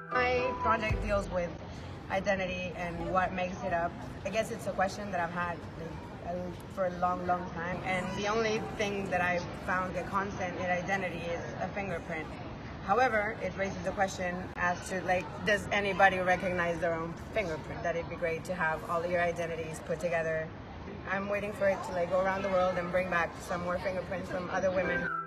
My project deals with identity and what makes it up. I guess it's a question that I've had for a long time, and the only thing that I found a constant in identity is a fingerprint. However, it raises the question as to, like, does anybody recognize their own fingerprint? That it'd be great to have all of your identities put together. I'm waiting for it to go around the world and bring back some more fingerprints from other women.